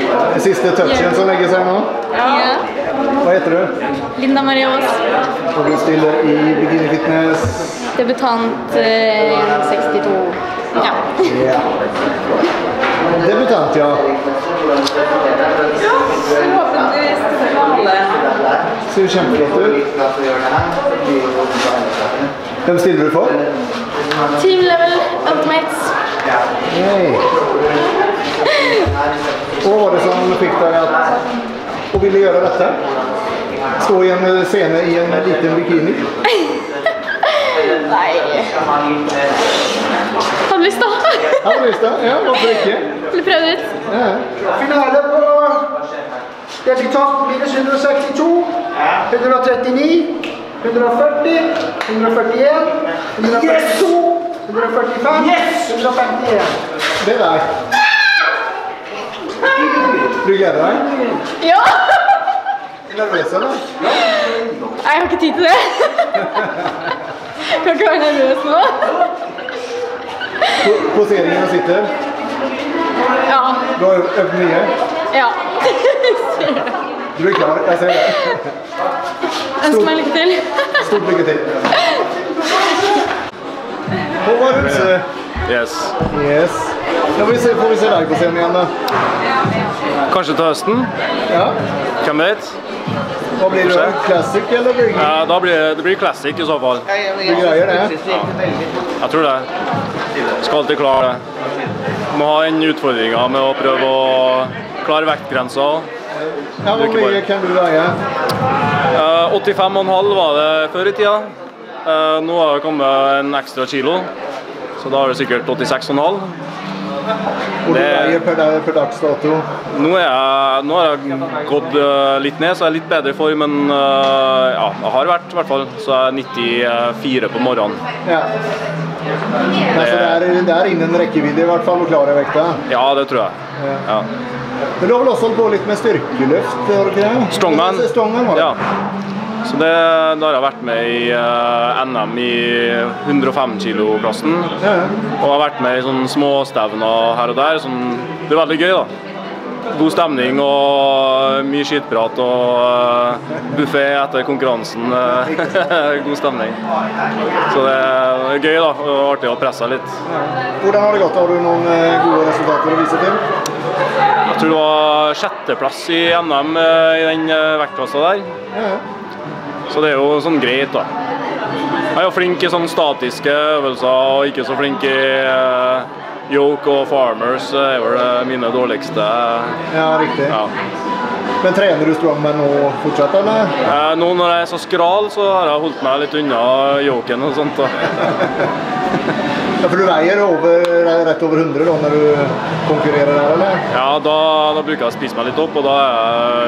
Siste touchen som legger seg nå. Ja. Hva heter du? Linda Marie Aas. Og du stiller i Bikini Fitness. Debutant 62. Ja. Ja. Debutant, ja. Forhåpentligvis finale. Ser kjempeflott ut. Hvem stiller du for? Team Level Ultimates. Hei. Hva var det som fikk deg å ville gjøre dette? Stå i en scene i en liten bikini? Nei. Hadde lyst da. Hadde lyst da? Ja, hvorfor ikke? Ville prøvd ut. Ja. Finale på debutant minus 162, 139, 140, 141, 142, 145, 151. Det er deg. Du gleder deg? Ja! Nervøs, eller? Jeg har ikke tid til det. Kan ikke være nervøs nå. Poseringen sitter. Ja. Du har øvd mye. Ja. Du er klar, jeg ser det. Ønsker meg lykke til. Stort lykke til. Håvard Hulse. Yes. Yes. Ja, får vi se deg på scenen igjen da. Kanskje til høsten? Ja. Hvem vet? Hva blir det? Classic eller blir det? Da blir det classic i så fall. Du greier det? Jeg tror det. Skal alltid klare det. Må ha en utfordring med å prøve å klare vektgrenser. Ja, hvor mye kan du veie? 85,5 var det før i tida. Nå har det kommet en ekstra kilo, så da er det sikkert 86,5. Og du veier per dags dato? Nå har jeg gått litt ned, så jeg er litt bedre i form, men ja, jeg har vært i hvert fall, så er jeg 94 på morgenen. Ja. Altså det er innen rekkevidde i hvert fall å klare vekta? Ja, det tror jeg. Ja. Men du har vel også holdt på litt med styrkeløft, har du ikke det? Strongman. Strongman var det? Ja. Så da har jeg vært med i NM i 105 kilo-klassen, og jeg har vært med i sånne småstevner her og der. Det er veldig gøy da. God stemning og mye skitprat og buffet etter konkurransen. God stemning. Så det er gøy da, og artig å presse litt. Hvordan har det gått? Har du noen gode resultater å vise til? Jeg tror det var 6. plass i NM i den vektklassen der. Så det er jo sånn greit da. Jeg er jo flink i sånne statiske øvelser og ikke så flink i yoke og farmers. Det er jo mine dårligste. Ja, riktig. Ja. Men trener du strongman nå fortsatt, eller? Nå når jeg er så skral, så har jeg holdt meg litt unna yoken og sånt da. Ja, for du veier rett over 100 da, når du konkurrerer der, eller? Ja, da bruker jeg å spise meg litt opp, og da er jeg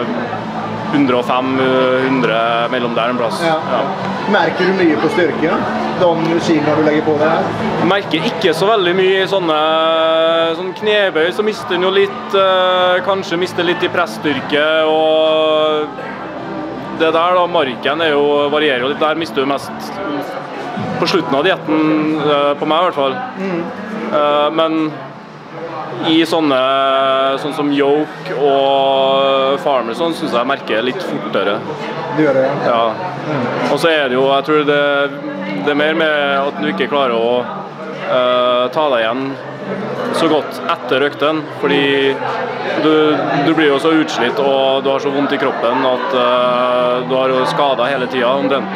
105-100 mellom der en plass. Ja. Ja. Merker du mye på styrken? De kilene du legger på det her? Jeg merker ikke så veldig mye i sånne knebøy, så mister den jo litt, kanskje mister litt i pressstyrke, og det der da, marken varierer jo litt, der mister du mest på slutten av dietten, på meg i hvert fall. Men i sånn som yoke og farmer synes jeg merker litt fortere. Du gjør det, ja? Ja. Og så er det jo, jeg tror det er mer med at du ikke klarer å ta deg igjen så godt etter økten, fordi du blir jo så utslitt og du har så vondt i kroppen at du har jo skadet hele tiden omtrent.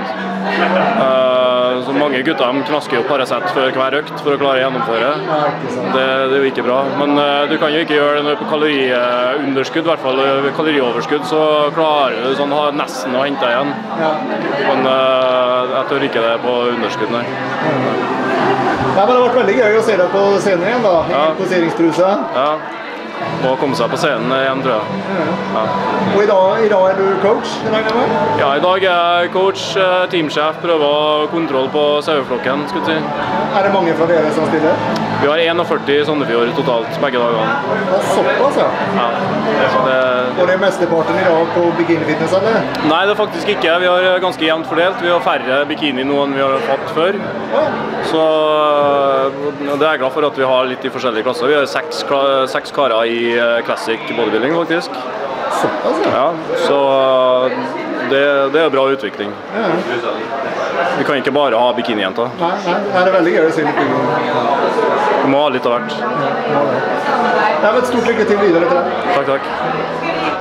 Så mange gutter knasker jo Paracet før hver økt for å klare å gjennomføre. Det er jo ikke bra, men du kan jo ikke gjøre det når du er på kaloriunderskudd, i hvert fall kalorioverskudd, så klarer du sånn nesten å hente deg igjen. Men jeg tør ikke det på underskudd, nei. Ja, men det har vært veldig gøy å se deg på scenen igjen da, i poseringstrusa. Ja, må komme seg på scenen igjen, tror jeg. Ja. Og i dag er du coach, regner jeg med? Ja, i dag er jeg coach, teamsjef, prøver å ha kontroll på saueflokken, skulle jeg si. Er det mange fra dere som stiller? Vi har 41 i Sandefjord totalt, begge dagene. Og såpass, ja? Ja. Så og det er mesteparten i dag på Bikini Fitness, eller? Nei, det er faktisk ikke. Vi har ganske jevnt fordelt. Vi har færre bikini nå enn vi har hatt før. Så det er jeg glad for at vi har litt i forskjellige klasser. Vi har 6 karer i classic bodybuilding faktisk. Såpass, ja. Ja, så det er bra utvikling. Ja. Vi kan ikke bare ha bikinijenter. Nei, det er veldig gøy å se litt bygging. Vi må ha litt av hvert. Ja, men stort lykke til videre til deg. Takk.